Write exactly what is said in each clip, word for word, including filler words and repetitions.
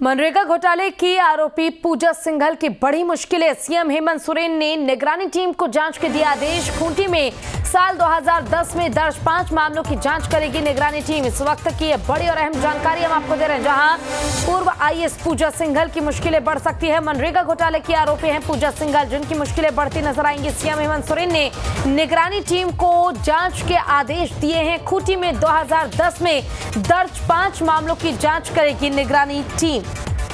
मनरेगा घोटाले की आरोपी पूजा सिंघल की बड़ी मुश्किलें। सीएम हेमंत सोरेन ने निगरानी टीम को जांच के दिया आदेश। खूंटी में साल दो हज़ार दस में दर्ज पांच मामलों की जांच करेगी निगरानी टीम। इस वक्त की ये बड़ी और अहम जानकारी हम आपको दे रहे हैं, जहां पूर्व आईएएस पूजा सिंघल की मुश्किलें बढ़ सकती है। मनरेगा घोटाले की आरोपी हैं पूजा सिंघल, जिनकी मुश्किलें बढ़ती नजर आएंगी। सीएम हेमंत सोरेन ने निगरानी टीम को जांच के आदेश दिए हैं। खूंटी में दो हज़ार दस में दर्ज पांच मामलों की जांच करेगी निगरानी टीम।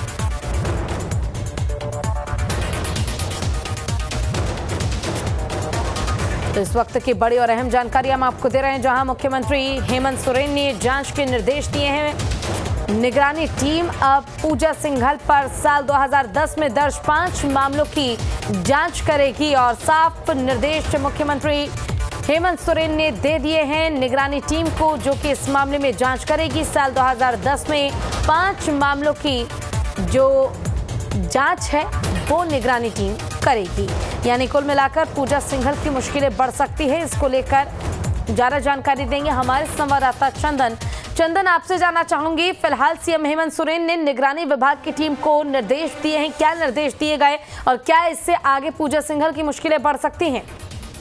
तो इस वक्त की बड़ी और अहम जानकारी हम आपको दे रहे हैं, जहां मुख्यमंत्री हेमंत सोरेन ने जांच के निर्देश दिए हैं। निगरानी टीम अब पूजा सिंघल पर साल दो हज़ार दस में दर्ज पांच मामलों की जांच करेगी और साफ निर्देश मुख्यमंत्री हेमंत सोरेन ने दे दिए हैं निगरानी टीम को, जो कि इस मामले में जांच करेगी। साल दो हज़ार दस में पांच मामलों की जो जांच है वो निगरानी टीम करेगी। यानी कुल मिलाकर पूजा सिंघल की मुश्किलें बढ़ सकती है। इसको लेकर ज्यादा जानकारी देंगे हमारे संवाददाता चंदन। चंदन, आपसे जानना चाहूंगी, फिलहाल सीएम हेमंत सोरेन ने निगरानी विभाग की टीम को निर्देश दिए हैं, क्या निर्देश दिए गए और क्या इससे आगे पूजा सिंघल की मुश्किलें बढ़ सकती हैं?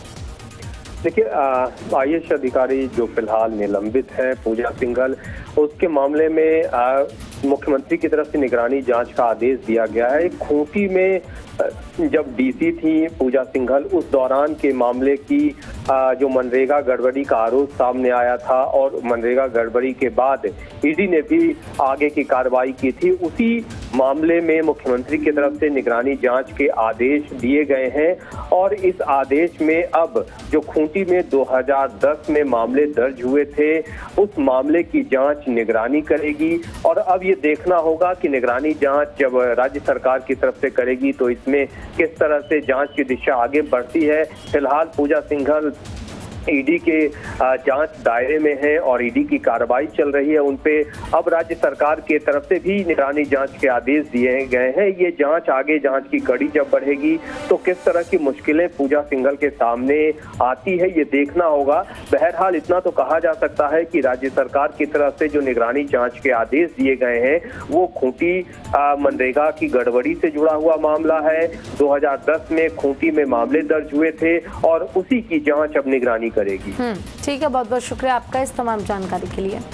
देखिए, आईएएस अधिकारी जो फिलहाल निलंबित है पूजा सिंघल, उसके मामले में मुख्यमंत्री की तरफ से निगरानी जांच का आदेश दिया गया है। खूंटी में जब डीसी थी पूजा सिंघल, उस दौरान के मामले की जो मनरेगा गड़बड़ी का आरोप सामने आया था और मनरेगा गड़बड़ी के बाद ईडी ने भी आगे की कार्रवाई की थी। उसी मामले में मुख्यमंत्री की तरफ से निगरानी जांच के आदेश दिए गए हैं और इस आदेश में अब जो खूंटी में दो हज़ार दस में मामले दर्ज हुए थे, उस मामले की जांच निगरानी करेगी। और अब ये देखना होगा कि निगरानी जांच जब राज्य सरकार की तरफ से करेगी तो इसमें किस तरह से जांच की दिशा आगे बढ़ती है। फिलहाल पूजा सिंघल ईडी के जांच दायरे में है और ईडी की कार्रवाई चल रही है उन पे। अब राज्य सरकार की तरफ से भी निगरानी जांच के आदेश दिए गए हैं। ये जांच आगे जांच की कड़ी जब बढ़ेगी तो किस तरह की मुश्किलें पूजा सिंघल के सामने आती है, ये देखना होगा। बहरहाल इतना तो कहा जा सकता है कि राज्य सरकार की तरफ से जो निगरानी जांच के आदेश दिए गए हैं वो खूंटी मनरेगा की गड़बड़ी से जुड़ा हुआ मामला है। दो हज़ार दस में खूंटी में मामले दर्ज हुए थे और उसी की जांच अब निगरानी करेगी। ठीक है, बहुत बहुत शुक्रिया आपका इस तमाम जानकारी के लिए।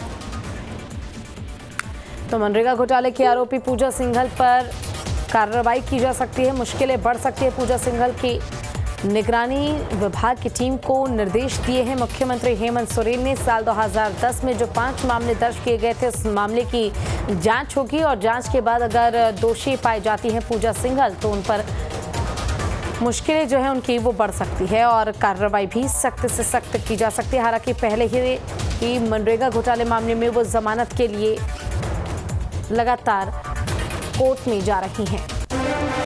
तो मनरेगा घोटाले के आरोपी पूजा सिंघल पर कार्रवाई की जा सकती है, मुश्किलें बढ़ सकती है। पूजा सिंघल की निगरानी विभाग की टीम को निर्देश दिए हैं मुख्यमंत्री हेमंत सोरेन ने। साल दो हज़ार दस में जो पांच मामले दर्ज किए गए थे, उस मामले की जांच होगी और जांच के बाद अगर दोषी पाई जाती है पूजा सिंघल तो उन पर मुश्किलें जो है उनकी वो बढ़ सकती है और कार्रवाई भी सख्त से सख्त की जा सकती है। हालांकि पहले ही मनरेगा घोटाले मामले में वो जमानत के लिए लगातार कोर्ट में जा रही हैं।